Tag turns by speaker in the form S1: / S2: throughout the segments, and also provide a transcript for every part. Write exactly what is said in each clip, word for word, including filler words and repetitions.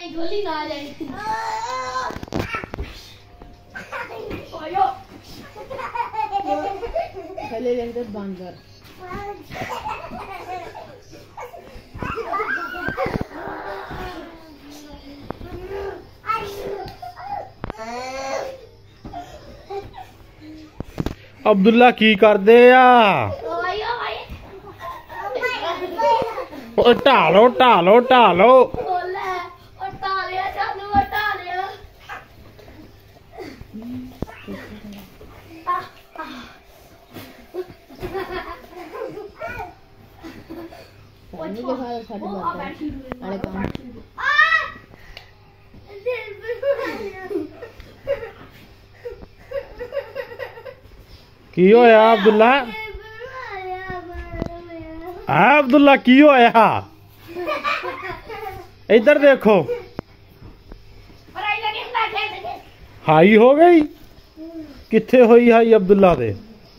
S1: गोली ना आ जाए। पहले लगता बंदर।
S2: अब्दुल्ला की कर दे आ ढालो ढालो ढालो की होया अब्दुल्ला हाँ अब्दुल्ला की होया इधर देखो हाई हो गई किथे हुई हाई अब्दुल्ला दे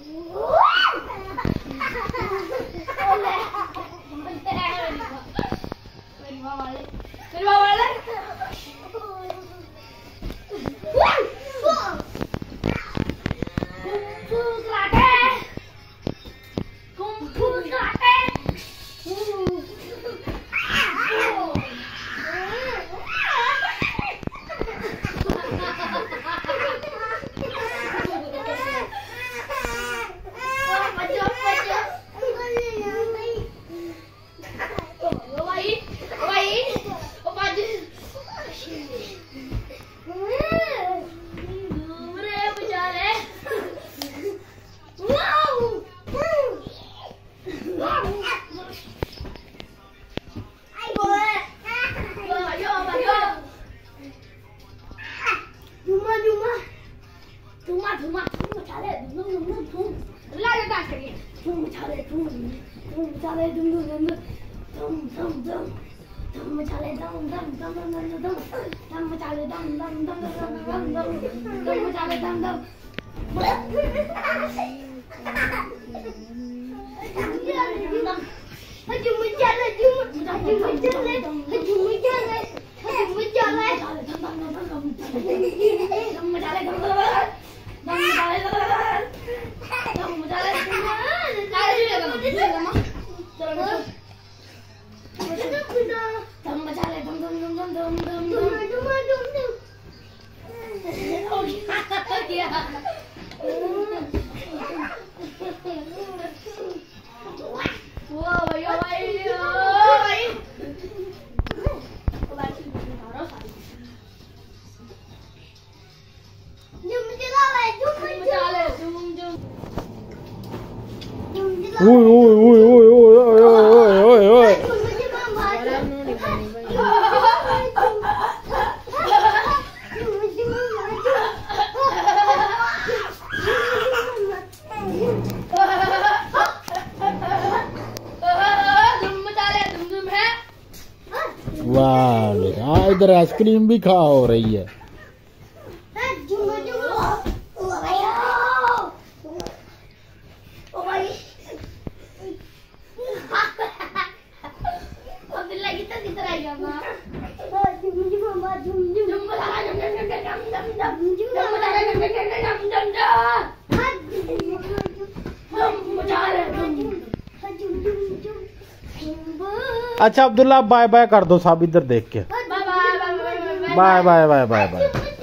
S2: वाह इधर आइसक्रीम भी खा हो रही है अच्छा अब्दुल्ला बाय बाय कर दो साहब इधर देख के bye bye bye bye bye bye